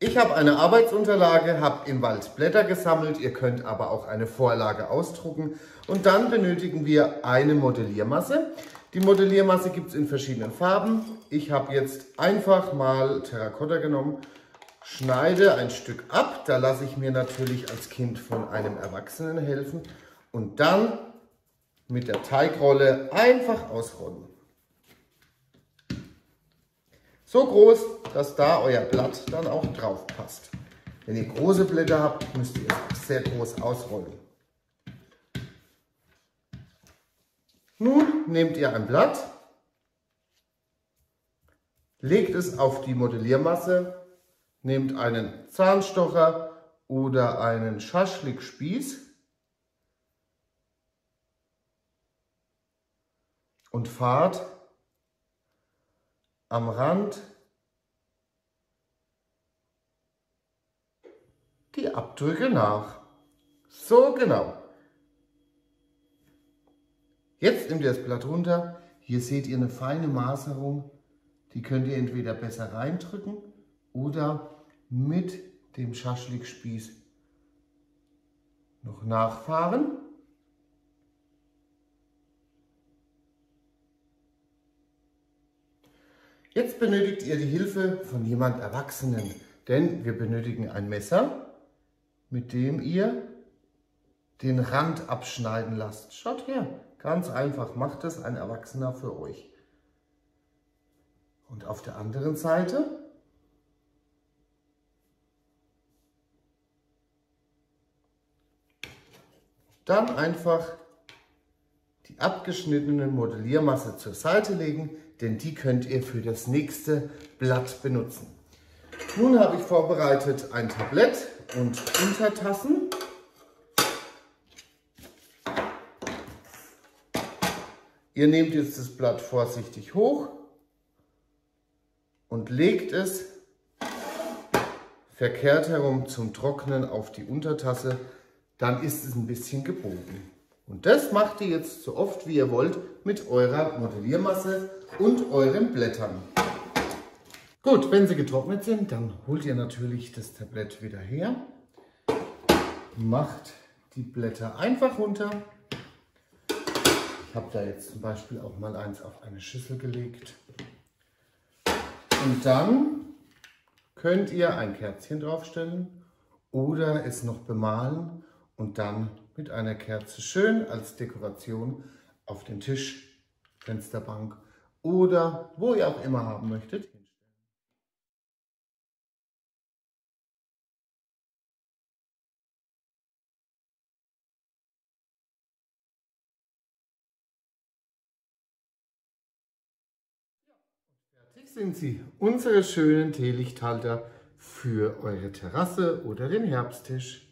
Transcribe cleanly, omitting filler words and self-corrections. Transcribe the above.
Ich habe eine Arbeitsunterlage, habe im Wald Blätter gesammelt. Ihr könnt aber auch eine Vorlage ausdrucken. Und dann benötigen wir eine Modelliermasse. Die Modelliermasse gibt es in verschiedenen Farben. Ich habe jetzt einfach mal Terrakotta genommen, schneide ein Stück ab. Da lasse ich mir natürlich als Kind von einem Erwachsenen helfen. Und dann mit der Teigrolle einfach ausrollen. So groß, dass da euer Blatt dann auch drauf passt. Wenn ihr große Blätter habt, müsst ihr es sehr groß ausrollen. Nun nehmt ihr ein Blatt, legt es auf die Modelliermasse, nehmt einen Zahnstocher oder einen Schaschlikspieß und fahrt am Rand die Abdrücke nach. So genau. Jetzt nehmt ihr das Blatt runter. Hier seht ihr eine feine Maserung. Die könnt ihr entweder besser reindrücken oder mit dem Schaschlikspieß noch nachfahren. Jetzt benötigt ihr die Hilfe von jemand Erwachsenen, denn wir benötigen ein Messer, mit dem ihr den Rand abschneiden lasst. Schaut her, ganz einfach, macht es ein Erwachsener für euch. Und auf der anderen Seite dann einfach die abgeschnittene Modelliermasse zur Seite legen, denn die könnt ihr für das nächste Blatt benutzen. Nun habe ich vorbereitet ein Tablett und Untertassen. Ihr nehmt jetzt das Blatt vorsichtig hoch und legt es verkehrt herum zum Trocknen auf die Untertasse. Dann ist es ein bisschen gebogen. Und das macht ihr jetzt so oft wie ihr wollt mit eurer Modelliermasse und euren Blättern. Gut, wenn sie getrocknet sind, dann holt ihr natürlich das Tablett wieder her. Macht die Blätter einfach runter. Ich habe da jetzt zum Beispiel auch mal eins auf eine Schüssel gelegt. Und dann könnt ihr ein Kerzchen draufstellen oder es noch bemalen und dann mit einer Kerze schön als Dekoration auf den Tisch, Fensterbank oder wo ihr auch immer haben möchtet. Fertig sind sie, unsere schönen Teelichthalter für eure Terrasse oder den Herbsttisch.